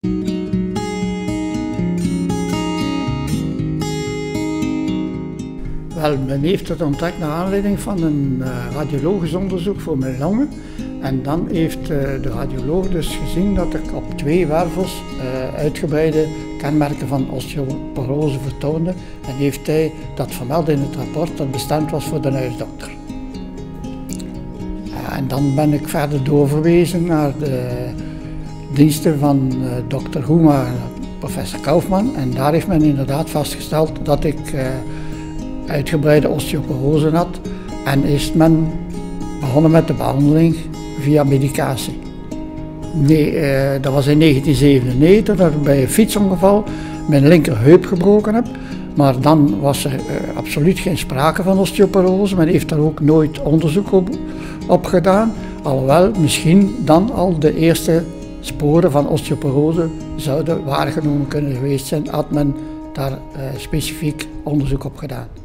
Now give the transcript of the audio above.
Wel, men heeft het ontdekt naar aanleiding van een radiologisch onderzoek voor mijn longen. En dan heeft de radioloog dus gezien dat ik op 2 wervels uitgebreide kenmerken van osteoporose vertoonde. En heeft hij dat vermeld in het rapport dat bestemd was voor de huisdokter. En dan ben ik verder doorverwezen naar de diensten van dokter Hoema en professor Kaufman. En daar heeft men inderdaad vastgesteld dat ik uitgebreide osteoporose had en is men begonnen met de behandeling via medicatie. Nee, dat was in 1997 dat ik bij een fietsongeval mijn linkerheup gebroken heb. Maar dan was er absoluut geen sprake van osteoporose. Men heeft daar ook nooit onderzoek op gedaan. Alhoewel misschien dan al de eerste sporen van osteoporose zouden waargenomen kunnen geweest zijn, had men daar specifiek onderzoek op gedaan.